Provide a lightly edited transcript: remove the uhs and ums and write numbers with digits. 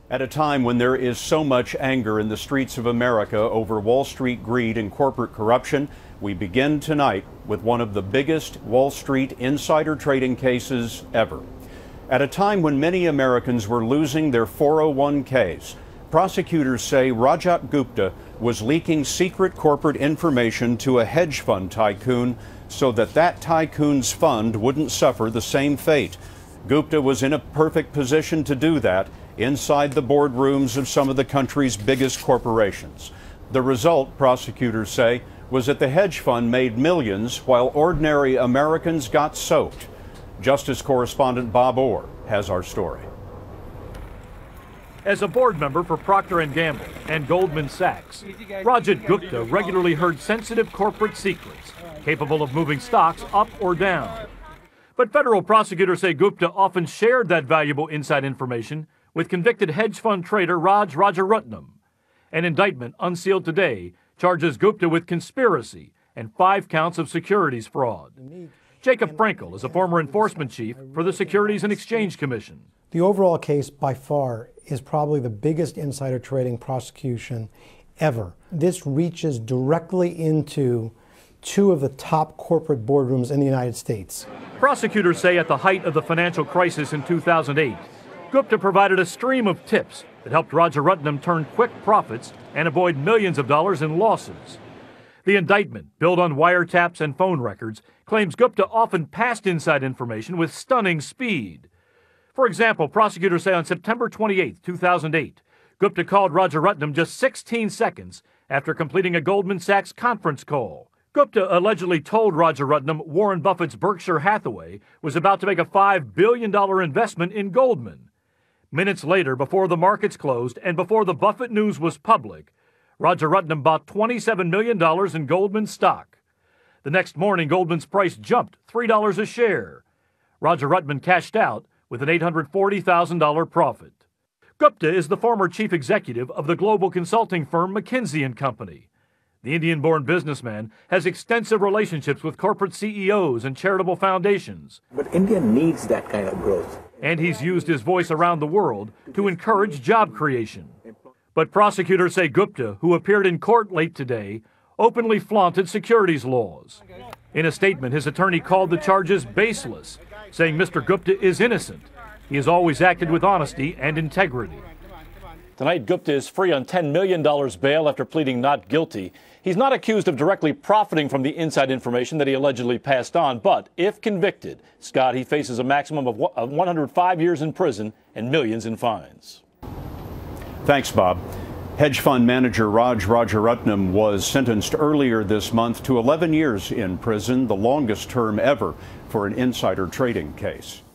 At a time when there is so much anger in the streets of America over Wall Street greed and corporate corruption, we begin tonight with one of the biggest Wall Street insider trading cases ever. At a time when many Americans were losing their 401ks, prosecutors say Rajat Gupta was leaking secret corporate information to a hedge fund tycoon so that tycoon's fund wouldn't suffer the same fate. Gupta was in a perfect position to do that inside the boardrooms of some of the country's biggest corporations. The result, prosecutors say, was that the hedge fund made millions while ordinary Americans got soaked. Justice correspondent Bob Orr has our story. As a board member for Procter & Gamble and Goldman Sachs, Rajat Gupta regularly heard sensitive corporate secrets, capable of moving stocks up or down. But federal prosecutors say Gupta often shared that valuable inside information with convicted hedge fund trader Rajaratnam. An indictment unsealed today charges Gupta with conspiracy and 5 counts of securities fraud. Jacob Frankel is a former enforcement chief for the Securities and Exchange Commission. The overall case, by far, is probably the biggest insider trading prosecution ever. This reaches directly into 2 of the top corporate boardrooms in the United States. Prosecutors say at the height of the financial crisis in 2008, Gupta provided a stream of tips that helped Rajaratnam turn quick profits and avoid millions of dollars in losses. The indictment, built on wiretaps and phone records, claims Gupta often passed inside information with stunning speed. For example, prosecutors say on September 28, 2008, Gupta called Rajaratnam just 16 seconds after completing a Goldman Sachs conference call. Gupta allegedly told Rajaratnam Warren Buffett's Berkshire Hathaway was about to make a $5 billion investment in Goldman. Minutes later, before the markets closed and before the Buffett news was public, Rajaratnam bought $27 million in Goldman stock. The next morning, Goldman's price jumped $3 a share. Rajaratnam cashed out with an $840,000 profit. Gupta is the former chief executive of the global consulting firm McKinsey & Company. The Indian-born businessman has extensive relationships with corporate CEOs and charitable foundations. But India needs that kind of growth. And he's used his voice around the world to encourage job creation. But prosecutors say Gupta, who appeared in court late today, openly flaunted securities laws. In a statement, his attorney called the charges baseless, saying Mr. Gupta is innocent. He has always acted with honesty and integrity. Tonight, Gupta is free on $10 million bail after pleading not guilty. He's not accused of directly profiting from the inside information that he allegedly passed on, but if convicted, Scott, he faces a maximum of 105 years in prison and millions in fines. Thanks, Bob. Hedge fund manager Rajaratnam was sentenced earlier this month to 11 years in prison, the longest term ever for an insider trading case.